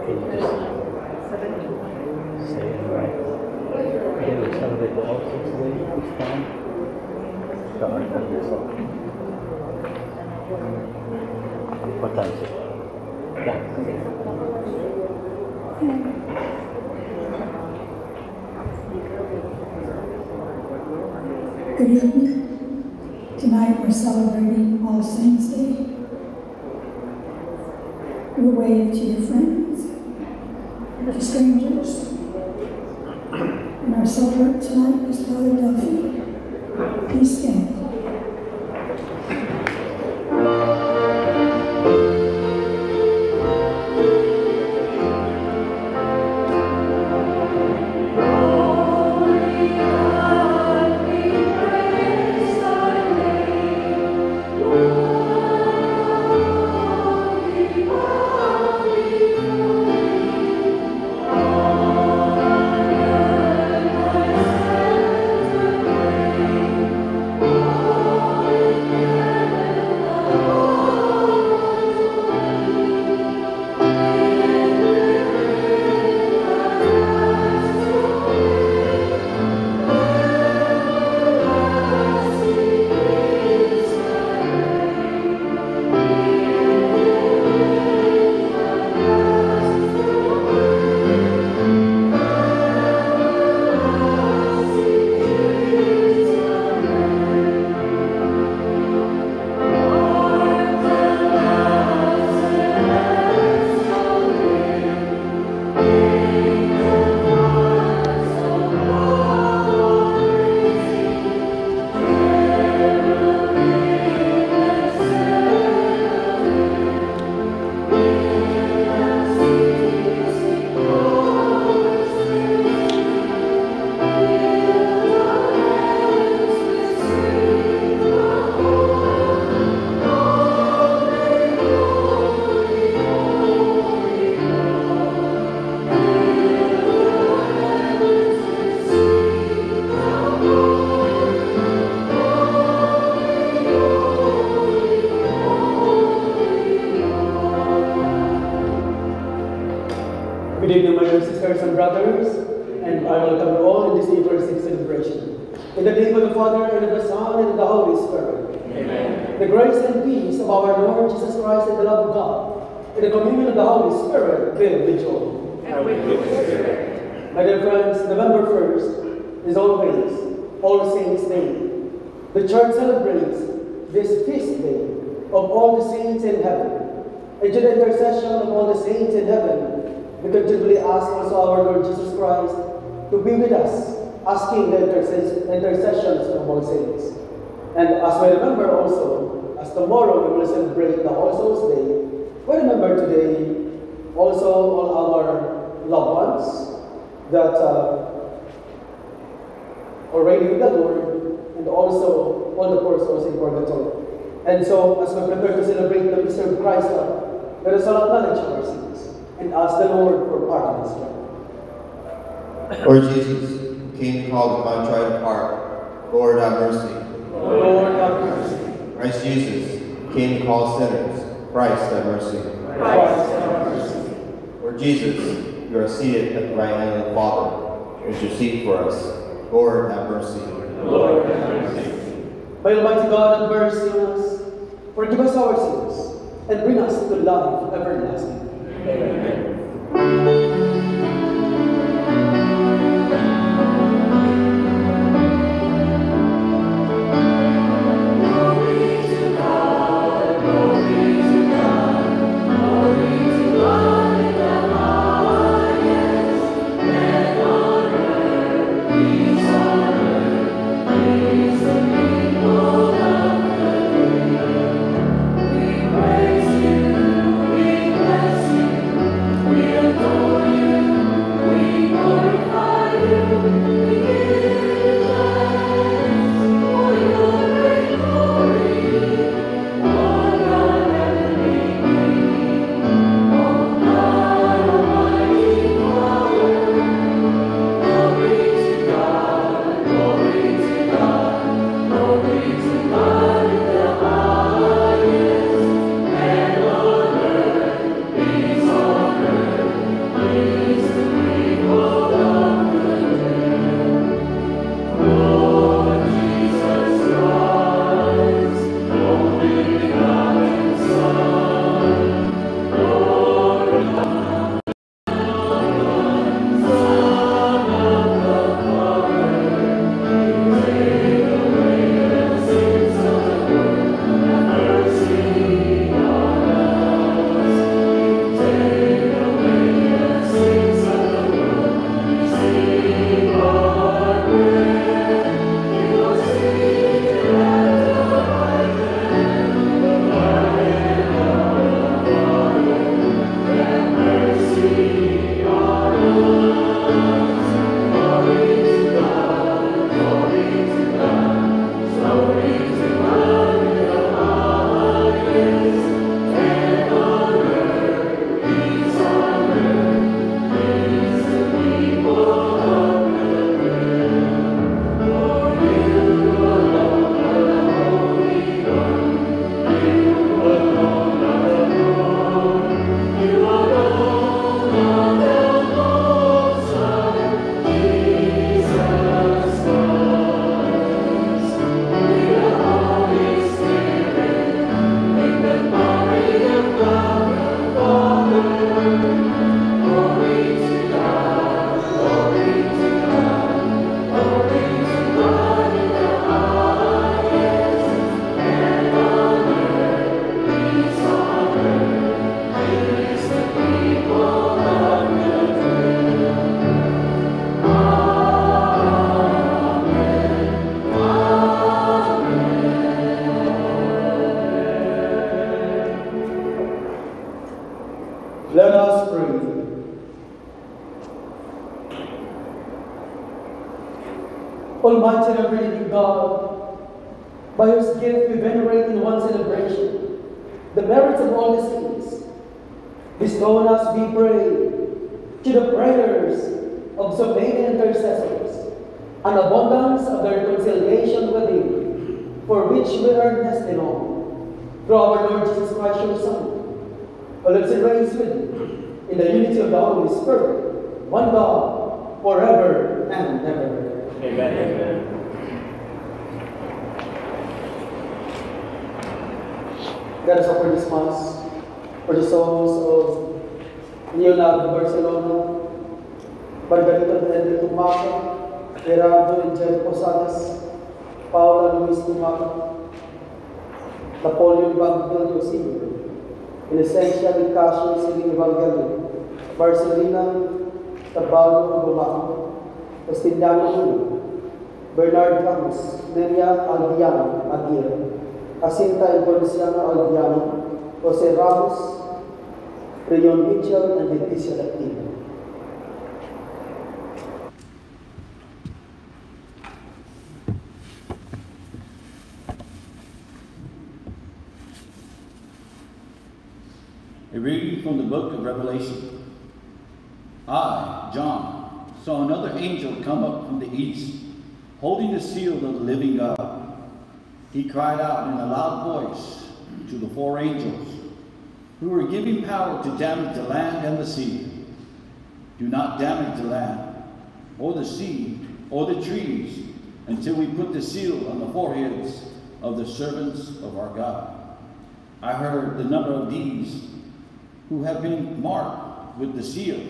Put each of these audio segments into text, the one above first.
Can you just say it right? Okay, we celebrate the All Saints' Day each time. The Archangel song. What time is it? Yeah. Good evening. Tonight we're celebrating All Saints' Day. You wave to your friends, to strangers. And our celebrant tonight is Father Duffy. Please stand. Good evening, my dear sisters and brothers, and I welcome you all in this Eucharistic celebration. In the name of the Father, and of the Son, and of the Holy Spirit. Amen. The grace and peace of our Lord Jesus Christ and the love of God, and the communion of the Holy Spirit be with you. And with your spirit. My dear friends, November 1st is always All Saints' Day. The Church celebrates this feast day of all the saints in heaven. And to the intercession of all the saints in heaven, we continually ask also our Lord Jesus Christ to be with us, asking the intercessions of all saints. And as we remember also, as tomorrow we will celebrate the All Souls Day, we remember today also all our loved ones that already with the Lord, and also all the poor souls in purgatory. And so, as we prepare to celebrate the mystery of Christ, let us all acknowledge our sins and ask the Lord for pardon and strength. Lord Jesus, King called the contrite heart, Lord have mercy. Lord have mercy. Christ Jesus, King called sinners, Christ have mercy. Christ have mercy. Lord Jesus, you are seated at the right hand of the Father. Intercede for us. Lord have mercy. Lord have mercy. By Almighty God, have mercy on us, forgive us our sins, and bring us to life everlasting. Amen. We praise you, we praise Let us pray. Almighty and ever-living God, by whose gift we venerate in one celebration the merits of all the saints, bestow on us, we pray, to the prayers of so many intercessors, an abundance of the reconciliation with thee, for which we earnest in all, through our Lord Jesus Christ, your Son, who lives and reigns with you, in the unity of the Holy Spirit, one God, forever and ever. Amen. Amen. Let us offer this Mass for the souls of Leonardo Barcelona, Margarita de Henry Tumaca, Gerardo and Jeff Posadas, Paula Luis Tumaca, Napoleon Banquillo Sr., Inocencia Nicasio Siling Evangelio, Marcelina Taballo Bumaco, Castillano Uno, Bernard Ramos, Nelia Aldiano Aguirre, Jacinta and Feliciano Aldiano, Jose Ramos, Rayon Mitchell, and Leticia Lactina. A reading from the book of Revelation. I, John, saw another angel come up from the east, holding the seal of the living God. He cried out in a loud voice to the four angels, who were given power to damage the land and the sea. Do not damage the land, or the sea, or the trees, until we put the seal on the foreheads of the servants of our God. I heard the number of these who have been marked with the seal,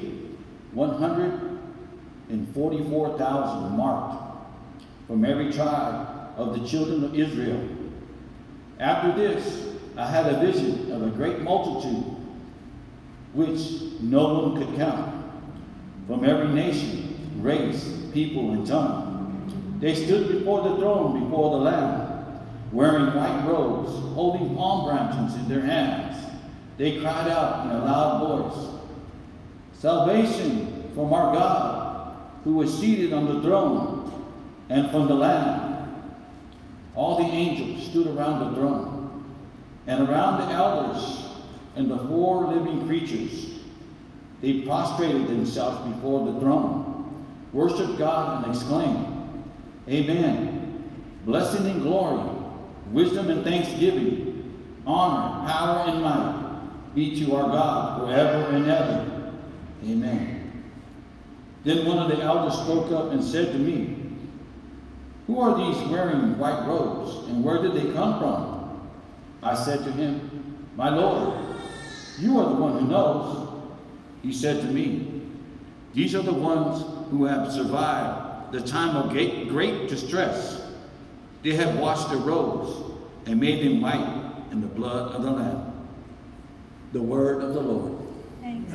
144,000 marked, from every tribe of the children of Israel. After this, I had a vision of a great multitude, which no one could count, from every nation, race, people, and tongue. They stood before the throne, before the Lamb, wearing white robes, holding palm branches in their hands. They cried out in a loud voice, "Salvation from our God, who was seated on the throne, and from the Lamb." All the angels stood around the throne, and around the elders and the four living creatures. They prostrated themselves before the throne, worshiped God, and exclaimed, "Amen. Blessing and glory, wisdom and thanksgiving, honor, power, and might be to our God forever and ever. Amen." Then one of the elders spoke up and said to me, "Who are these wearing white robes, and where did they come from?" I said to him, "My Lord, you are the one who knows." He said to me, "These are the ones who have survived the time of great distress. They have washed their robes and made them white in the blood of the Lamb." The word of the Lord. Thanks.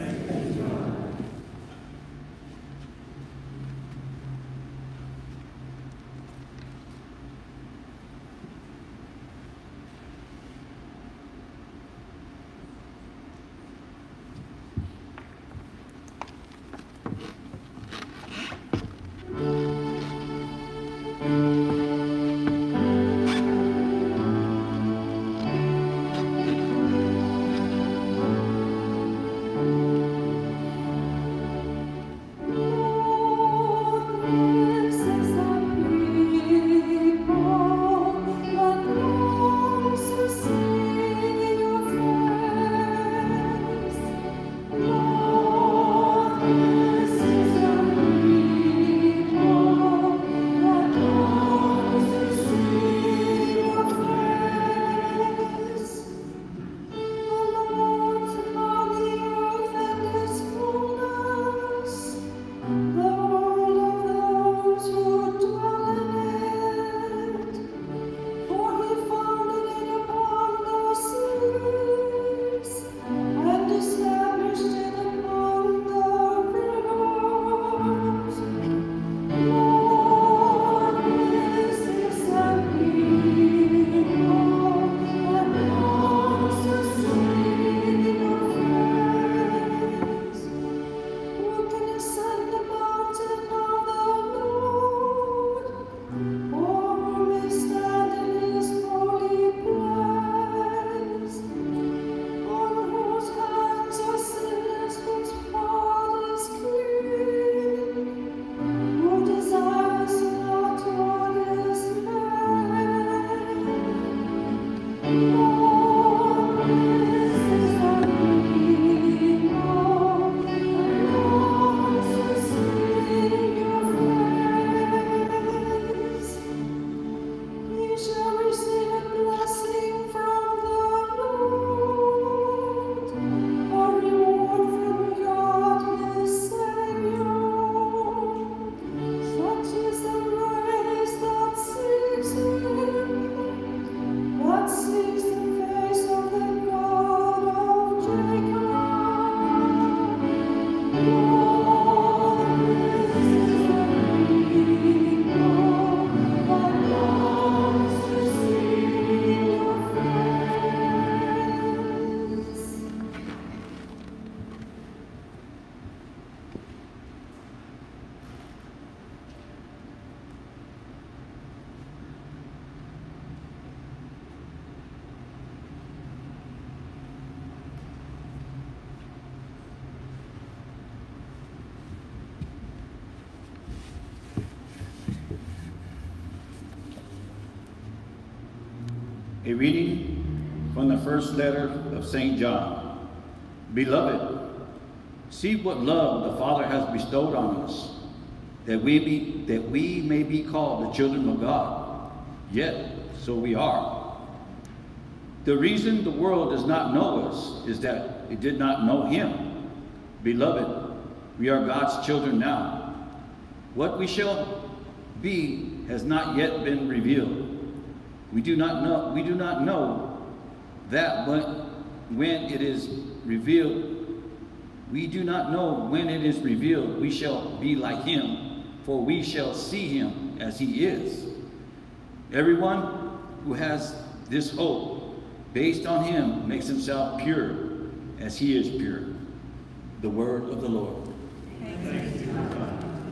A reading from the first letter of St. John. Beloved, see what love the Father has bestowed on us, that we may be called the children of God. Yet, so we are. The reason the world does not know us is that it did not know him. Beloved, we are God's children now. What we shall be has not yet been revealed. We do not know that when it is revealed. We do not know when it is revealed we shall be like him, for we shall see him as he is. Everyone who has this hope based on him makes himself pure as he is pure. The word of the Lord. Thanks be to God.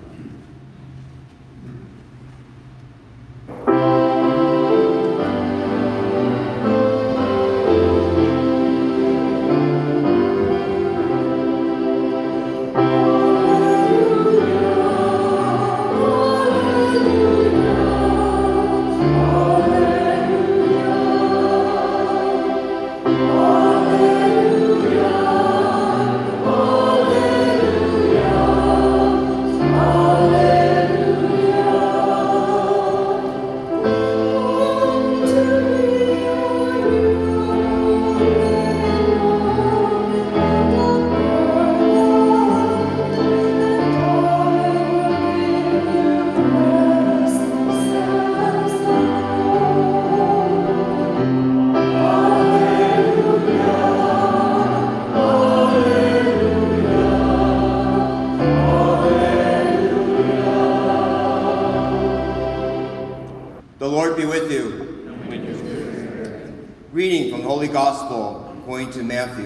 Reading from the Holy Gospel according to Matthew.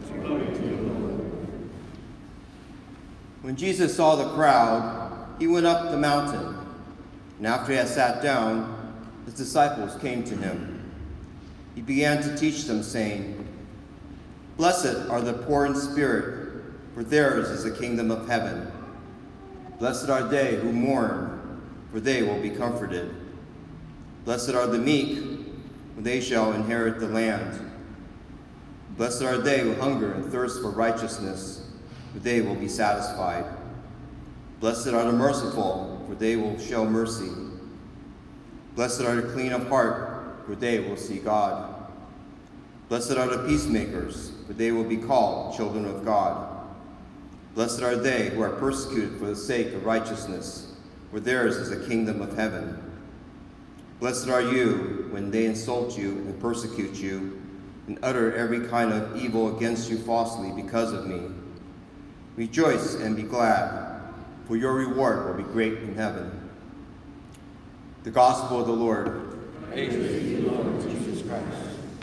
When Jesus saw the crowd, he went up the mountain, and after he had sat down, his disciples came to him. He began to teach them, saying, "Blessed are the poor in spirit, for theirs is the kingdom of heaven. Blessed are they who mourn, for they will be comforted. Blessed are the meek, for they shall inherit the land. Blessed are they who hunger and thirst for righteousness, for they will be satisfied. Blessed are the merciful, for they will show mercy. Blessed are the clean of heart, for they will see God. Blessed are the peacemakers, for they will be called children of God. Blessed are they who are persecuted for the sake of righteousness, for theirs is the kingdom of heaven. Blessed are you when they insult you and persecute you and utter every kind of evil against you falsely because of me. Rejoice and be glad, for your reward will be great in heaven." The Gospel of the Lord. Praise to you, Lord Jesus Christ.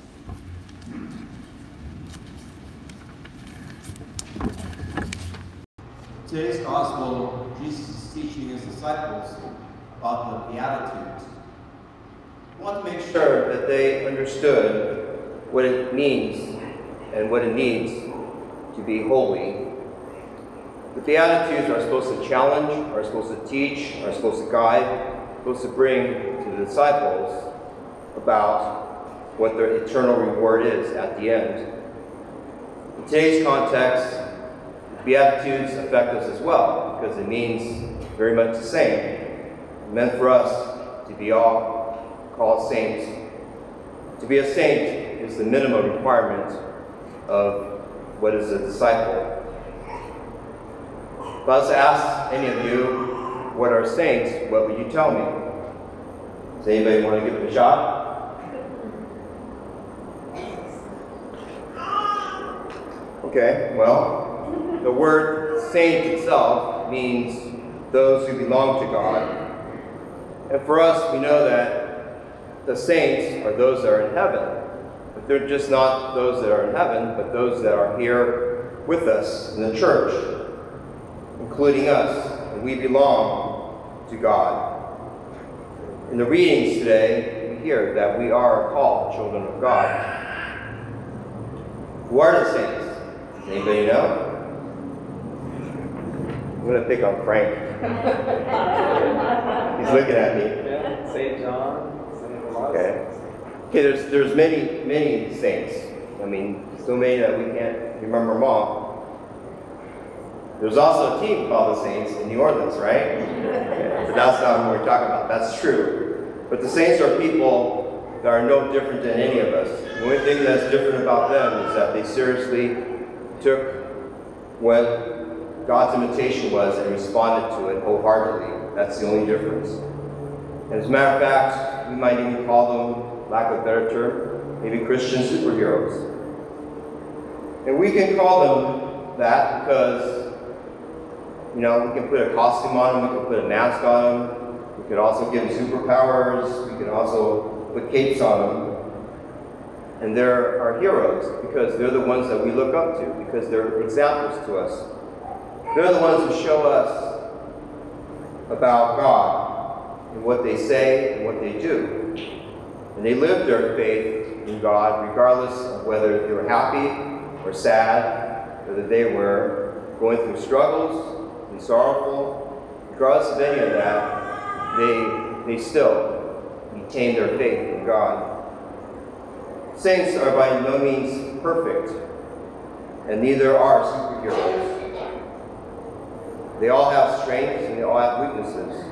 Today's Gospel, Jesus is teaching his disciples about the Beatitudes. I want to make sure that they understood what it means and what it means to be holy. The Beatitudes are supposed to challenge, are supposed to teach, are supposed to guide, supposed to bring to the disciples about what their eternal reward is at the end. In today's context, the Beatitudes affect us as well, because it means very much the same. It meant for us to be all called saints. To be a saint is the minimum requirement of what is a disciple. If I was to ask any of you what are saints, what would you tell me? Does anybody want to give it a shot? Okay, well, the word saint itself means those who belong to God. And for us, we know that the saints are those that are in heaven. But they're just not those that are in heaven, but those that are here with us in the church, including us, and we belong to God. In the readings today, we hear that we are called children of God. Who are the saints? Does anybody know? I'm going to pick on Frank. He's looking at me. Yeah, St. John, St. Elias. Okay. Okay, there's many saints. I mean, so many that we can't remember them all. There's also a team called the Saints in New Orleans, right? Yeah, but that's not what we're talking about. That's true. But the saints are people that are no different than any of us. The only thing that's different about them is that they seriously took what God's invitation was and responded to it wholeheartedly. That's the only difference. And as a matter of fact, we might even call them, lack of a better term, maybe Christian superheroes. And we can call them that because, you know, we can put a costume on them, we can put a mask on them, we could also give them superpowers, we can also put capes on them. And they're our heroes because they're the ones that we look up to, because they're examples to us. They're the ones who show us about God and what they say and what they do. And they live their faith in God regardless of whether they were happy or sad, whether they were going through struggles and sorrowful. Regardless of any of that, they still retain their faith in God. Saints are by no means perfect, and neither are superheroes. They all have strengths and they all have weaknesses.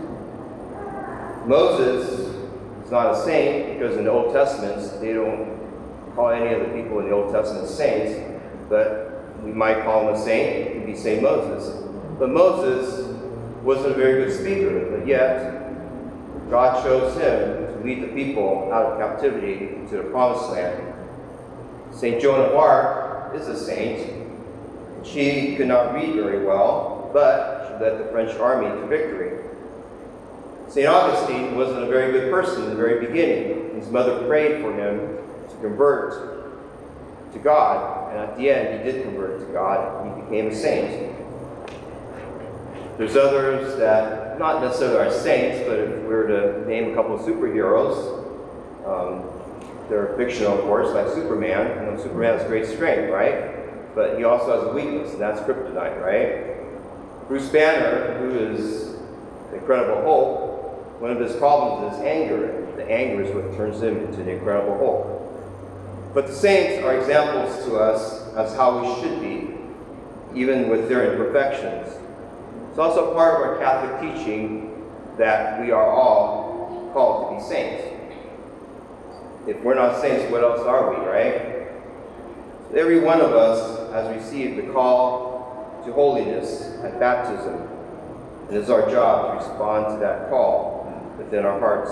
Moses is not a saint because in the Old Testament, they don't call any of the people in the Old Testament saints, but we might call him a saint. It could be Saint Moses. But Moses wasn't a very good speaker, but yet God chose him to lead the people out of captivity to the Promised Land. St. Joan of Arc is a saint. She could not read very well, but she led the French army to victory. St. Augustine wasn't a very good person in the very beginning. His mother prayed for him to convert to God, and at the end he did convert to God, and he became a saint. There's others that, not necessarily are saints, but if we were to name a couple of superheroes, they're fictional, of course, like Superman. You know, Superman has great strength, right? But he also has a weakness, and that's kryptonite, right? Bruce Banner, who is the Incredible Hulk, one of his problems is anger. The anger is what turns him into the Incredible Hulk. But the saints are examples to us as how we should be, even with their imperfections. It's also part of our Catholic teaching that we are all called to be saints. If we're not saints, what else are we, right? So every one of us has received the call to holiness at baptism. And it's our job to respond to that call within our hearts.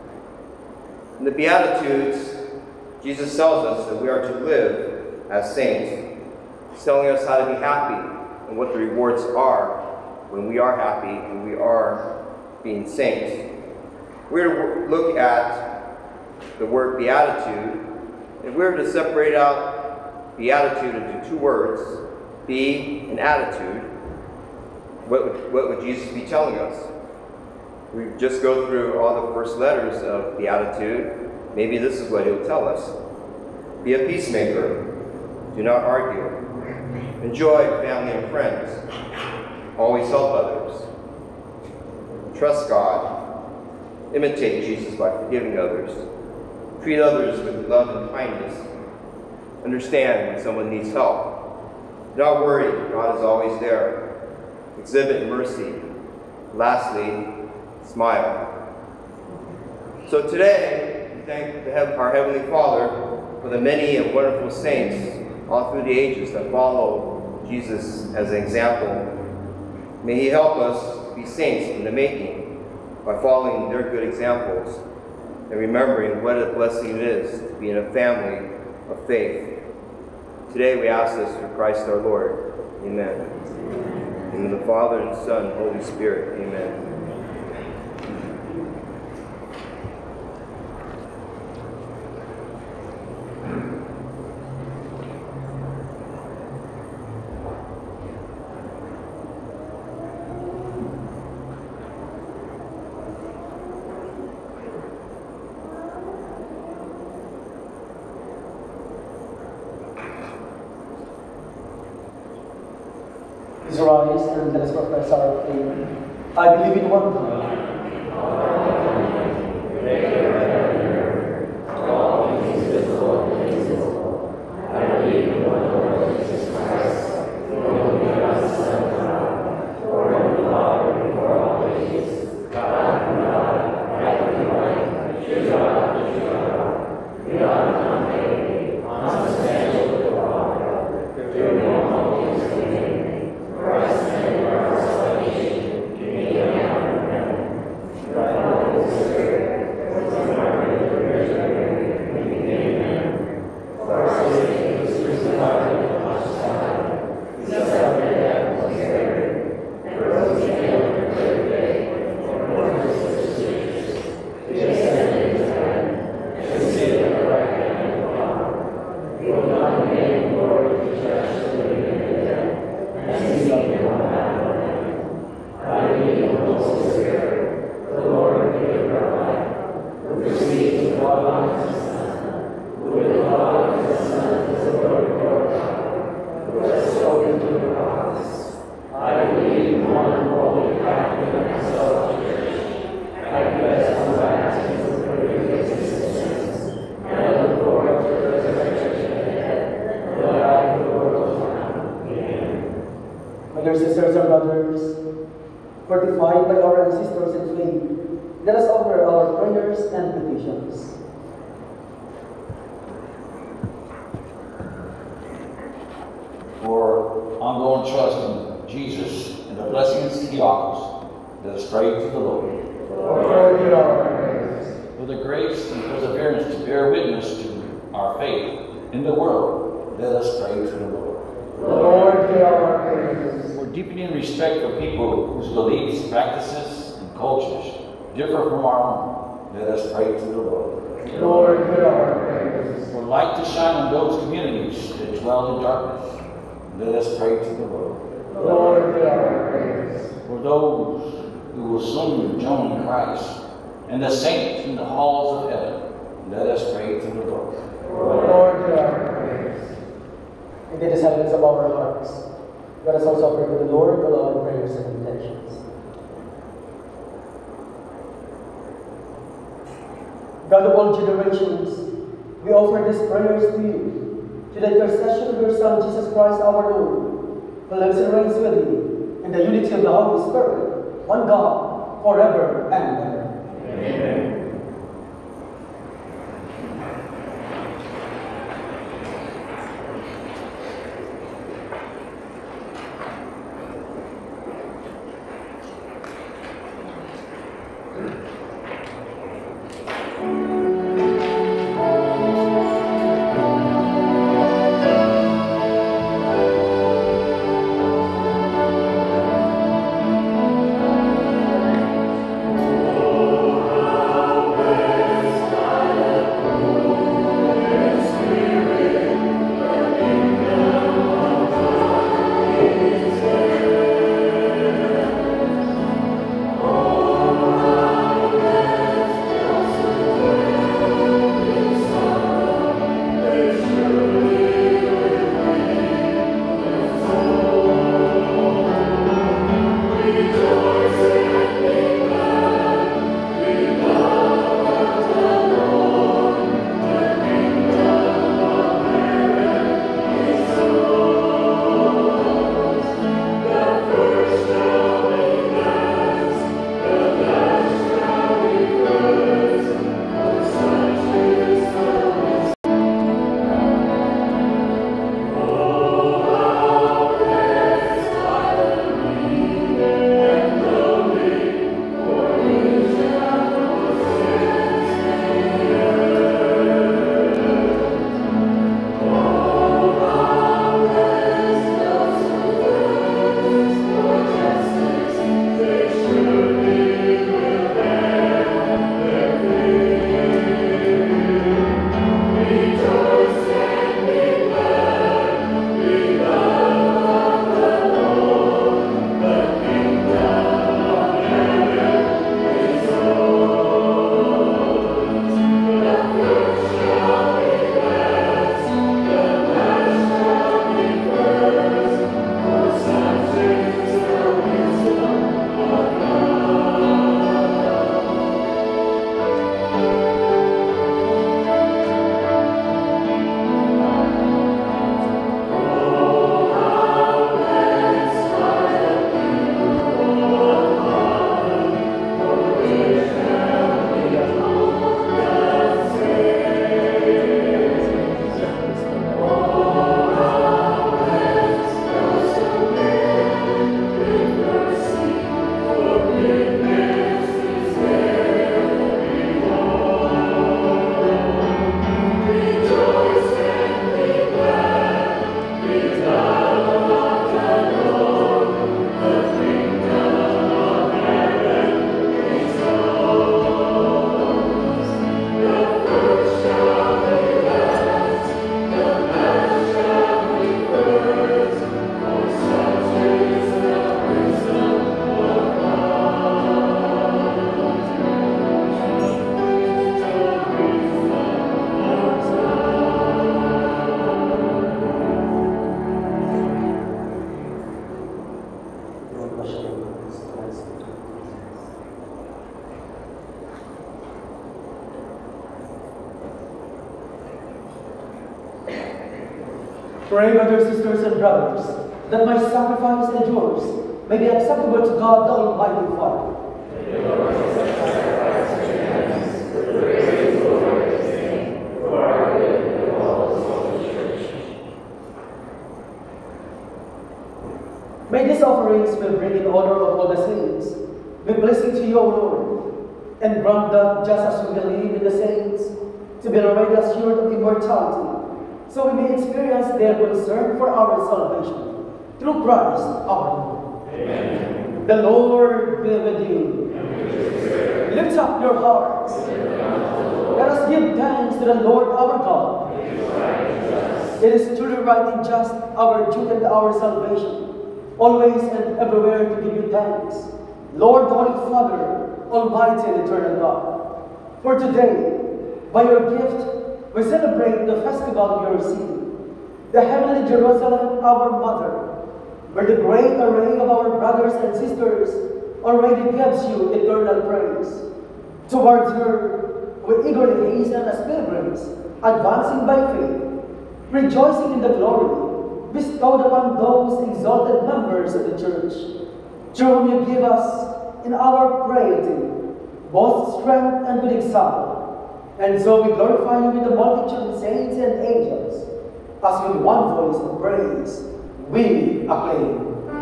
In the Beatitudes, Jesus tells us that we are to live as saints. He's telling us how to be happy and what the rewards are when we are happy and we are being saints. We're to look at the word beatitude. If we were to separate out beatitude into two words, be and attitude, what would Jesus be telling us? We just go through all the first letters of beatitude. Maybe this is what he'll tell us. Be a peacemaker. Do not argue. Enjoy family and friends. Always help others. Trust God. Imitate Jesus by forgiving others. Treat others with love and kindness. Understand when someone needs help. Do not worry, God is always there. Exhibit mercy. Lastly, smile. So today, we thank our Heavenly Father for the many and wonderful saints all through the ages that follow Jesus as an example. May He help us be saints in the making by following their good examples and remembering what a blessing it is to be in a family of faith. Today we ask this through Christ our Lord. Amen. In the name of the Father, and Son, and Holy Spirit. Amen. Please rise and let us profess our faith. I believe in one God. dear sisters and brothers, fortified by our ancestors in faith, let us offer our prayers and petitions. For ongoing trust in Jesus and the blessings he offers, let us pray to the Lord. Lord, hear our prayers. For the grace and perseverance to bear witness to our faith in the world, let us pray to the Lord. Lord, hear our prayers. For deepening respect for people whose beliefs, practices, and cultures differ from our own, let us pray to the Lord. Lord, hear our prayers. For light to shine on those communities that dwell in darkness, let us pray to the Lord. Lord, hear our prayers. For those who will soon join Christ and the saints in the halls of heaven, let us pray to the Lord. Lord, hear our prayers. In the silence of our hearts, let us also pray to the Lord with our prayers and intentions. God of all generations, we offer these prayers to you, to the intercession of your Son, Jesus Christ our Lord, who lives and reigns with you in the unity of the Holy Spirit, one God, forever and ever. Amen. Pray, brothers, sisters, and brothers, that my sacrifice and yours may be acceptable to God the Almighty Father. May these offerings we bring in honor of all the saints be pleasing to you, O Lord, and grant that just as we believe in the saints, to be already assured of immortality, so we may experience their concern for our salvation, through Christ our Lord. Amen. The Lord be with you. Lift up your hearts. Let us give thanks to the Lord our God. It is truly right and just, our duty and our salvation, always and everywhere to give you thanks, Lord, Holy Father, Almighty and Eternal God. For today, by your gift, we celebrate the festival of your city, the heavenly Jerusalem, our mother, where the great array of our brothers and sisters already gives you eternal praise. Towards her, we eagerly hasten as pilgrims, advancing by faith, rejoicing in the glory bestowed upon those exalted members of the Church, through whom you give us in our piety both strength and good example. And so we glorify you with the multitude of saints and angels, as with one voice of praise we acclaim.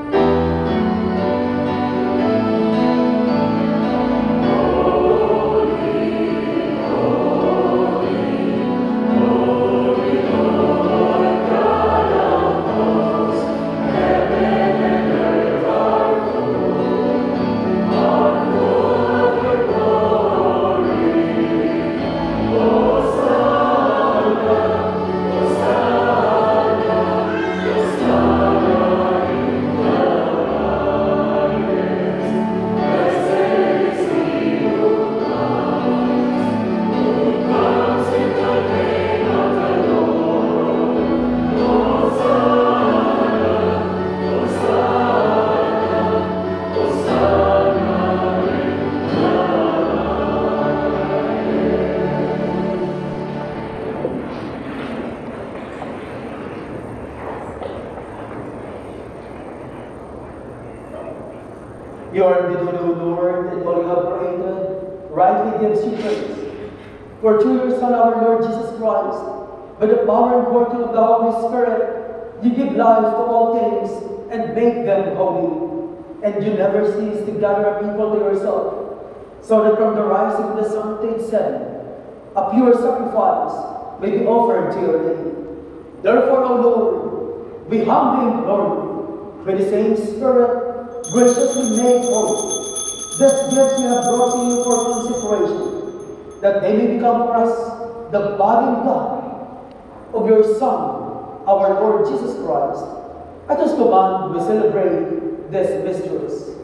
You are indeed, O Lord, and all you have created rightly gives you praise. For through your Son, our Lord Jesus Christ, by the power and working of the Holy Spirit, you give life to all things and make them holy. And you never cease to gather a people to yourself, so that from the rising of the sun to its setting, a pure sacrifice may be offered to your name. Therefore, O Lord, we humbly implore you, by the same Spirit, graciously make holy this gift we have brought to you for consecration, that they may become for us the body and blood of your Son, our Lord Jesus Christ. At whose command we celebrate this mysteries.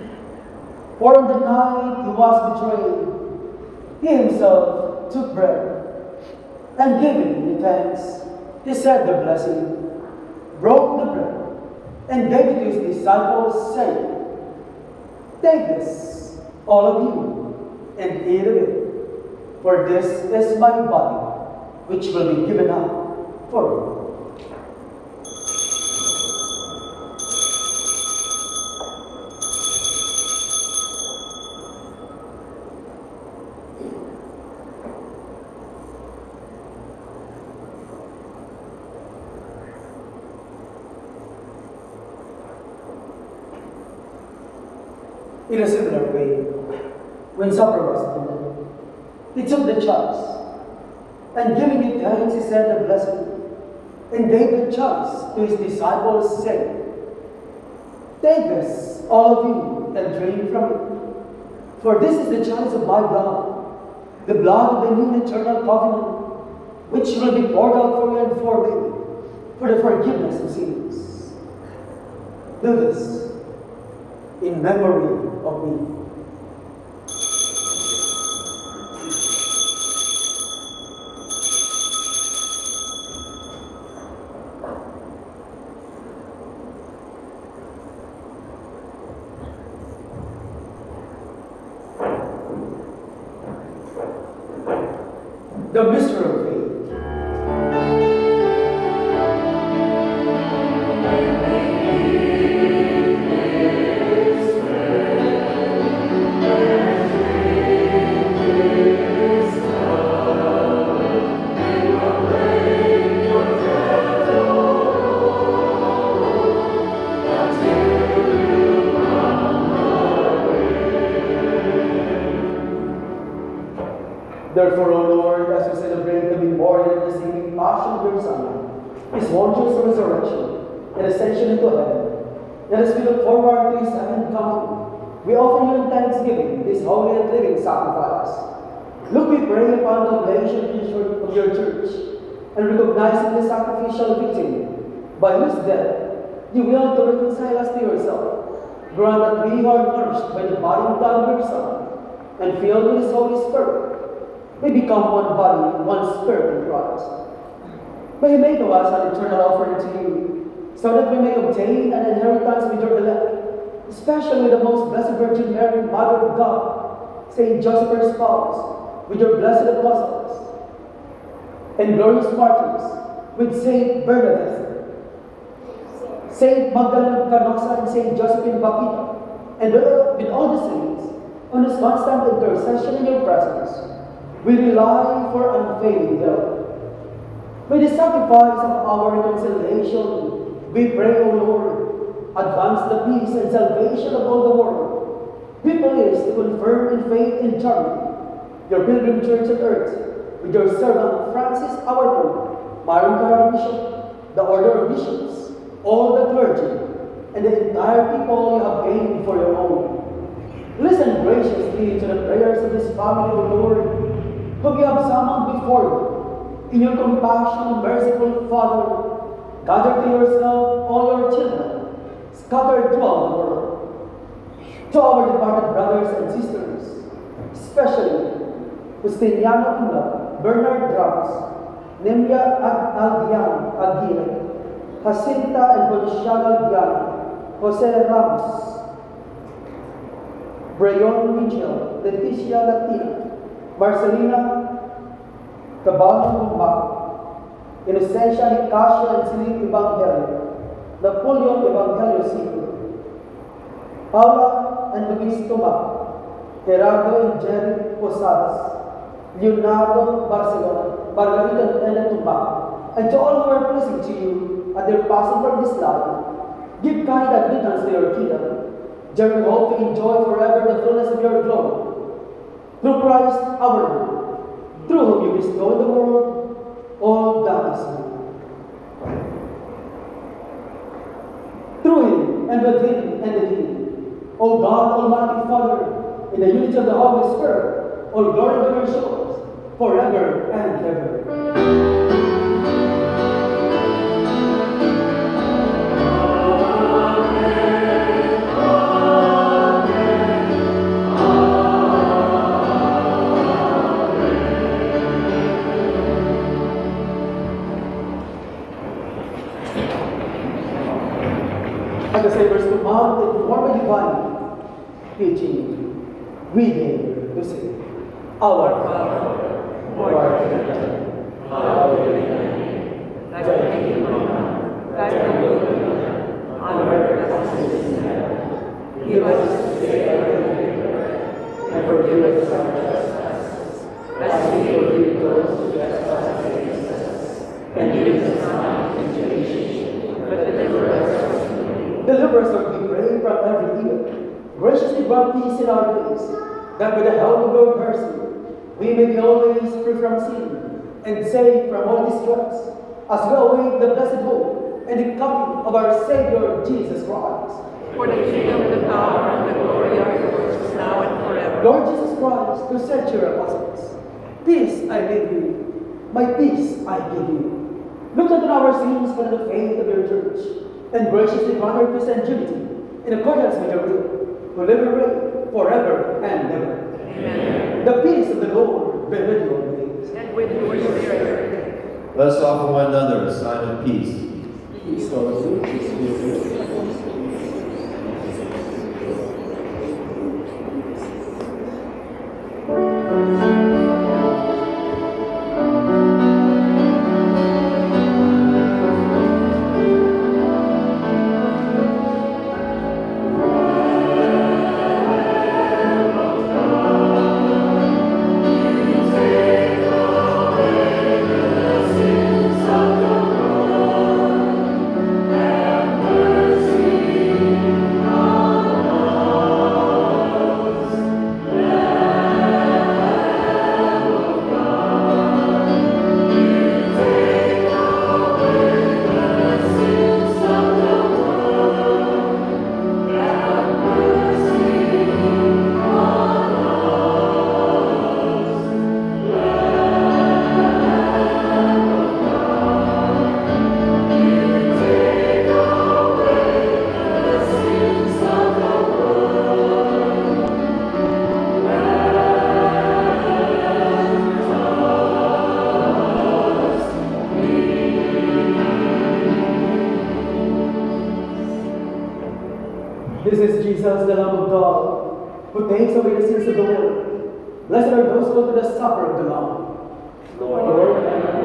For on the night he was betrayed, he himself took bread, and giving the thanks, he said the blessing, broke the bread, and gave it to his disciples, saying, "Take this, all of you, and eat of it, for this is my body, which will be given up for you." In a similar way, when supper was ended, he took the chalice, and giving it thanks, he said a blessing, and gave the chalice to his disciples, saying, "Take this, all of you, and drink from it. For this is the chalice of my blood, the blood of the new and eternal covenant, which will be poured out for you and for me, for the forgiveness of sins. Do this in memory of me." The mystery of faith. Therefore, O Lord, as we celebrate the memorial and the saving passion of your Son, his wondrous resurrection and ascension into heaven, and as we look forward to his second coming, we offer you in thanksgiving this holy and living sacrifice. Look, we pray upon the oblation of your church, and recognizing the sacrificial victim, by whose death you will to reconcile us to yourself. Grant that we who are nourished by the body and blood of your Son, and filled with his Holy Spirit, may become one body, one spirit in Christ. May he make of us an eternal offering to you, so that we may obtain an inheritance with your elect, especially with the most blessed Virgin Mary, Mother of God, Saint Joseph her spouse, with your blessed apostles, and glorious martyrs, with Saint Bernadette, Saint Magdalene of Canossa, and Saint Josephine Baptista, and with all the saints, on his constant intercession in your presence, we rely for unfailing help. May the sacrifice of our reconciliation, we pray, O Lord, advance the peace and salvation of all the world. Be pleased to confirm in faith and charity your pilgrim church on earth, with your servant Francis our Pope, Myron Carrara Bishop, the order of bishops, all the clergy, and the entire people you have gained for your own. Listen graciously to the prayers of this family, O Lord, whom you have summoned before you. In your compassion and merciful Father, gather to yourself all your children, scattered throughout the world. To our departed brothers and sisters, especially Justiniano Ula, Bernard Drums, Nemia Aldian Aguirre, Jacinta and Boniciano Aldian, Jose Ramos, Brayon Mitchell, Leticia Latina, Marcelina Caballo Gumba, Inocencia Nicasio and Celine Evangelio, Napoleon Evangelio Sigo, Paula and Luis Toma, Gerardo and Jerry Posadas, Leonardo Barcelona, Margarita and Ella Tuma, and to all who are pleasing to you at their passing from this life, give kind admittance to your kingdom, where we hope to enjoy forever the fullness of your glory. Through Christ our Lord, through whom you bestow in the world all that is good. Through him, and with him, and in him, O God, Almighty Father, in the unity of the Holy Spirit, all glory to your shores, forever and ever. At the Savior's command and form a divine teaching, we dare to say, Our Father, who art in heaven, hallowed be thy name. Thy kingdom come, thy will be done, on earth as it is in heaven. Give us this day our daily bread, and forgive us our trespasses, as we forgive those who trespass against us. And lead us not into temptation, but deliver us from evil. Deliver us, Lord, we pray, from every evil. Graciously grant peace in our days, that with the help of your mercy, we may be always free from sin, and safe from all distress, as we await the blessed hope and the coming of our Savior, Jesus Christ. For the kingdom, the power, and the glory are yours, now and forever. Lord Jesus Christ, who said to your apostles, Peace I leave you, my peace I give you. Look not on our sins, but on the faith of your church, and graciously grant her peace and unity, in accordance with your will, who live and reign forever and ever. Amen. The peace of the Lord be with you always. And with your spirit. Let us offer one another a sign of peace. Mercy. This is Jesus, the Lamb of God, who takes away the sins of the world. Blessed are those who go to the supper of the Lamb. Lord,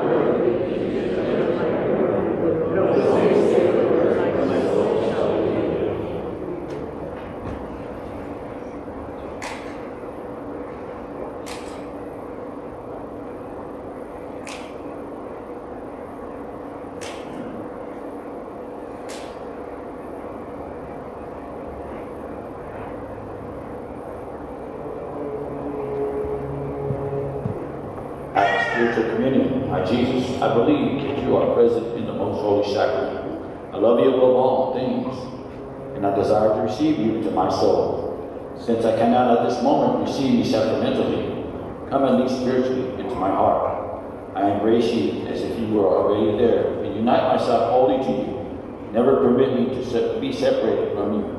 spiritual communion. My Jesus, I believe that you are present in the most holy sacrament. I love you above all things, and I desire to receive you into my soul. Since I cannot at this moment receive you sacramentally, come at least spiritually into my heart. I embrace you as if you were already there, and unite myself wholly to you. Never permit me to be separated from you.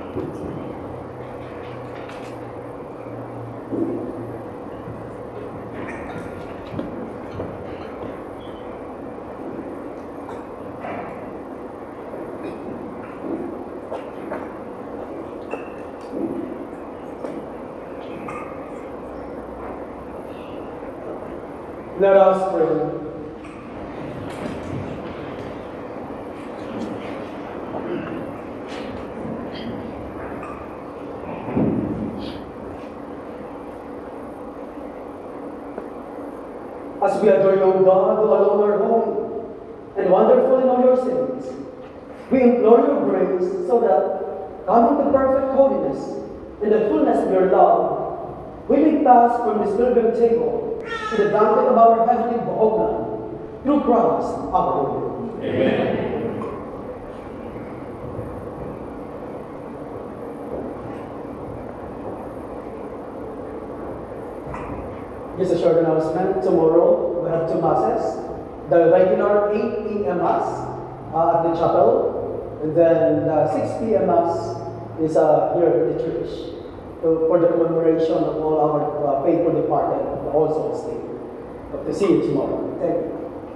Let us pray. As we adore you, God, who alone are holy and wonderful in all your sins, we implore your grace so that, coming to perfect holiness in the fullness of your love, we may pass from this pilgrim table to the banquet of our heavenly homeland, through Christ our Lord. Amen. Just a short announcement. Tomorrow we have two masses. The regular 8 p.m. mass at the chapel, and then the 6 p.m. mass is here at the church for the commemoration of all our faithful departed, the All Souls Day. Hope to see you tomorrow. Thank you.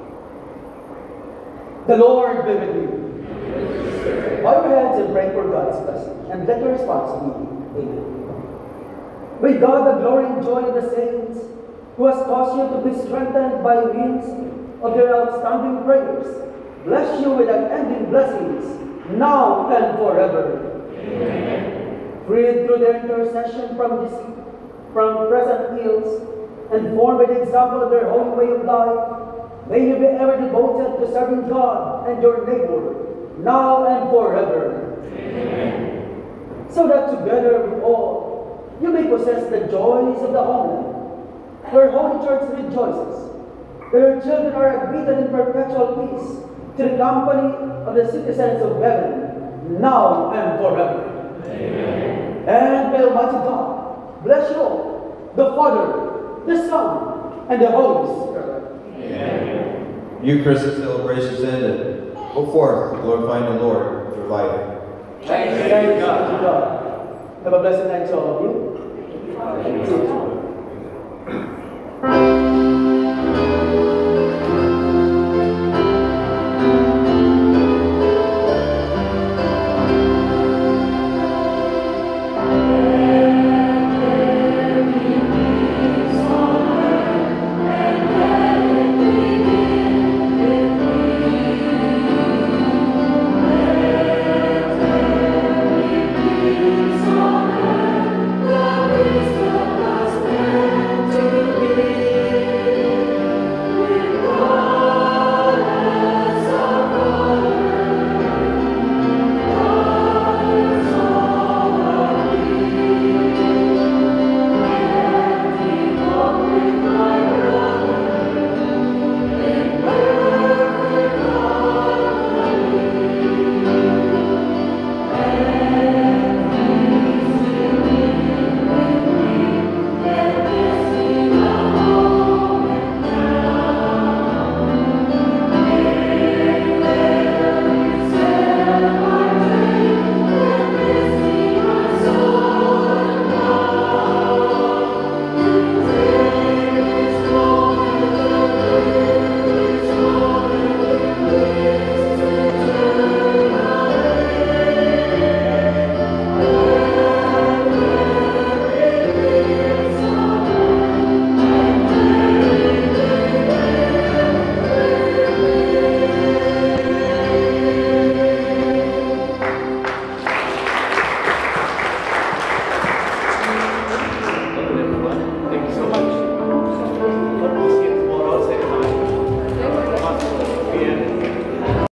The Lord be with you. Bow your heads and pray for God's blessing, and let your response be Amen. May God, the glory and joy of the saints, who has caused you to be strengthened by means of your outstanding prayers, bless you with unending blessings, now and forever. Amen. Freed through their intercession from present ills, and formed by the example of their holy way of life, may you be ever devoted to serving God and your neighbor, now and forever. Amen. So that together with all, you may possess the joys of the homeland, where Holy Church rejoices, that her children are admitted in perpetual peace to the company of the citizens of heaven, now and forever. Amen. And may Almighty God bless you all, the Father, the Son, and the Holy Spirit. Amen. Eucharistic celebrations ended. Go forth, glorifying the Lord with your life. Thanks be to God. Have a blessed night to all of you.